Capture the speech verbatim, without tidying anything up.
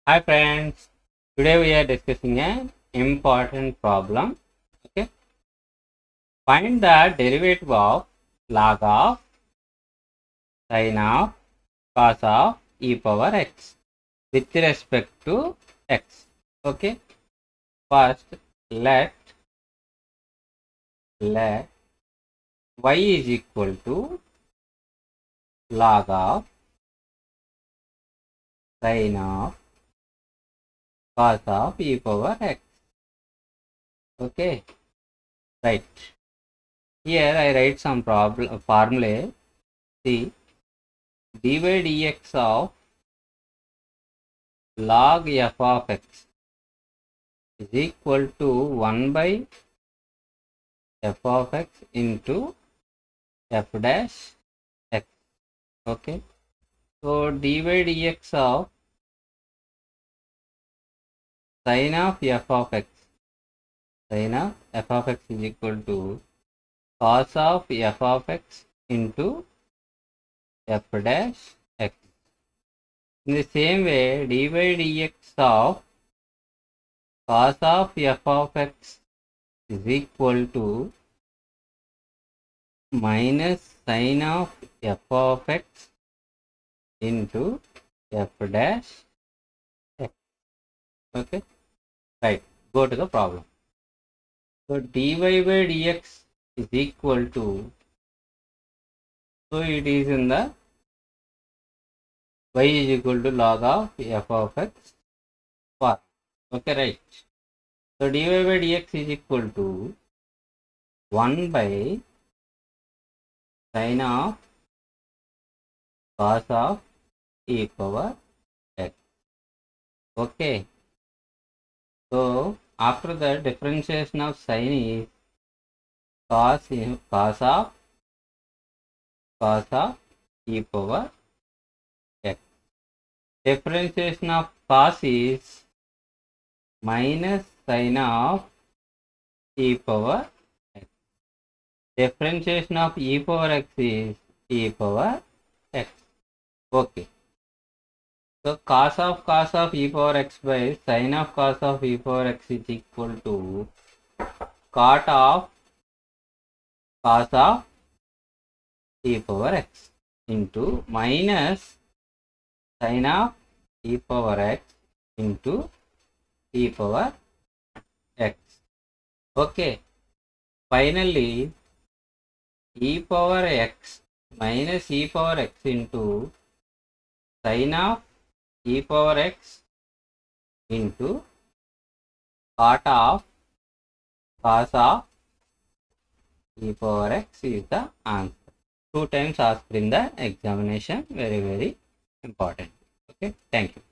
Hi friends, today we are discussing an important problem. Okay, find the derivative of log of sin of cos of e power x with respect to x. Okay, first let let y is equal to log of sin of cos of e power x. Okay, right. Here I write some problem formula. See, dy dx of log f of x is equal to one by f of x into f dash x. Okay, so dy dx of sin of f of x, sin of f of x is equal to cos of f of x into f dash x. In the same way, dy dx of cos of f of x is equal to minus sin of f of x into f dash x. Okay, right, go to the problem. So dy by dx is equal to, so it is in the y is equal to log of f of x form. Okay, right. So dy by dx is equal to one by sin of cos of e power x. Okay, so after the differentiation of sin is cos cos of cos of e power x. Differentiation of cos is minus sin of e power x. Differentiation of e power x is e power x. Okay. So cos of cos of e power x by sin of cos of e power x is equal to cot of cos of e power x into minus sin of e power x into e power x. Okay. Finally, e power x minus e power x into sin of e power x into cot of cos of e power x is the answer. Two times asked in the examination. Very, very important. Okay. Thank you.